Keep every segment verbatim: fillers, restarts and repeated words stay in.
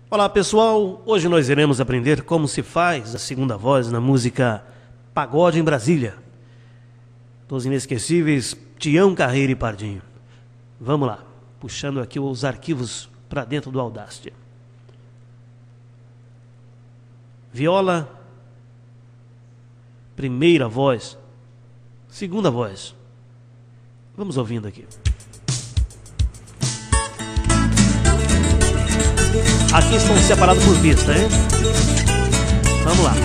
Olá pessoal, hoje nós iremos aprender como se faz a segunda voz na música Pagode em Brasília, dos inesquecíveis Tião Carreiro e Pardinho. Vamos lá, puxando aqui os arquivos para dentro do Audacity. Viola, primeira voz, segunda voz. Vamos ouvindo aqui. Aqui estão separados por pista, hein? Vamos lá.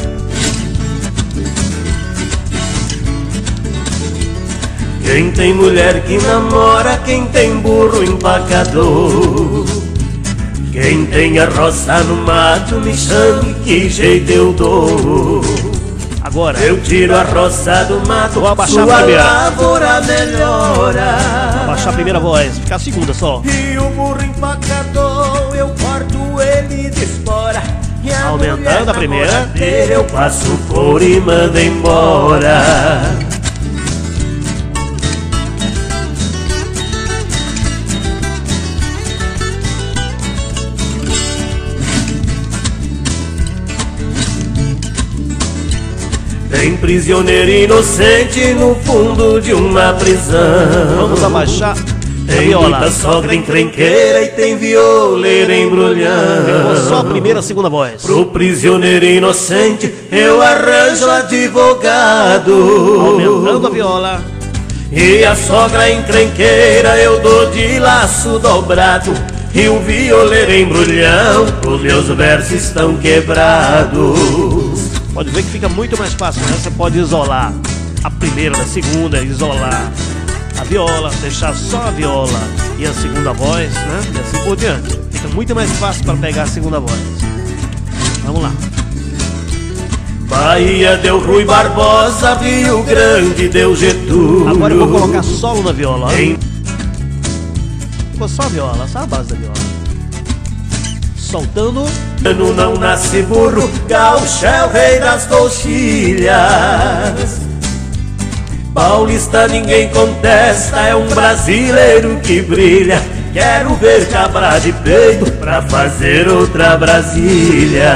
Quem tem mulher que namora, quem tem burro empacador, quem tem a roça no mato, me chame, que jeito eu dou. Agora eu tiro a roça do mato, vou abaixar sua a primeira. lavoura melhora. Abaixar a primeira voz, ficar a segunda só. E o burro empacador, eu corto ele de espora. E a aumentando a primeira, dele, eu passo por e mando embora. Tem prisioneiro inocente no fundo de uma prisão. Vamos abaixar a tem viola. Muita sogra encrenqueira e tem violeira embrulhando. Só a primeira e a segunda voz. Pro prisioneiro inocente eu arranjo advogado, Aumentando a viola. E a sogra encrenqueira eu dou de laço dobrado. E o violeiro embrulhão, os meus versos estão quebrados. Pode ver que fica muito mais fácil, né? Você pode isolar a primeira da segunda, isolar a viola, deixar só a viola e a segunda voz, né? E assim por diante. Fica muito mais fácil para pegar a segunda voz. Vamos lá. Bahia deu Rui Barbosa, Rio Grande deu Getúlio. Agora eu vou colocar solo na viola. Ó. Em... Ficou só a viola, só a base da viola. Soltando. Não nasce burro, gaúcho é o rei das coxilhas. Paulista ninguém contesta, é um brasileiro que brilha. Quero ver cabra de peito pra fazer outra Brasília.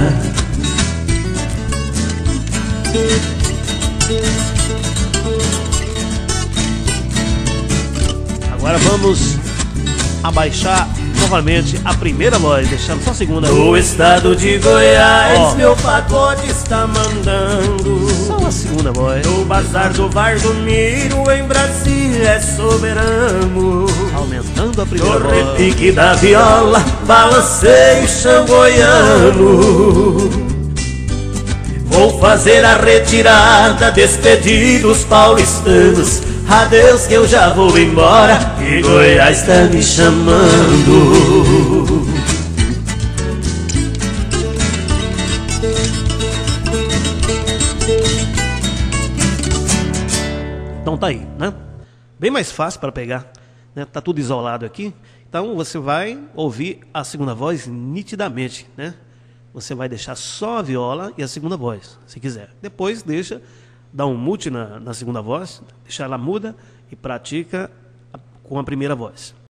Agora vamos abaixar novamente a primeira voz, deixando só a segunda. No estado de Goiás, ó, meu pagode está mandando. Só a segunda voz. No bazar do Bar do Miro, em Brasília é soberano. Aumentando a No primeira voz. repique da viola, balanceio xangoiano. Vou fazer a retirada, despedir os paulistanos. Adeus que eu já vou embora, que Goiás tá me chamando. Então tá aí, né? Bem mais fácil para pegar, né? Tá tudo isolado aqui. Então você vai ouvir a segunda voz nitidamente, né? Você vai deixar só a viola e a segunda voz, se quiser. Depois deixa, dá um mute na, na segunda voz, deixa ela muda e pratica com a primeira voz.